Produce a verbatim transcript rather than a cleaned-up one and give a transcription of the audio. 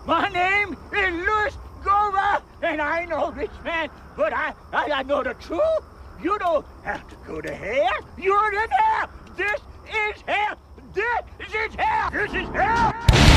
My name is Louis Gora, and I know this man, but I, I, I know the truth. You don't have to go to hell. You're in hell. This is hell. This is hell. This is hell.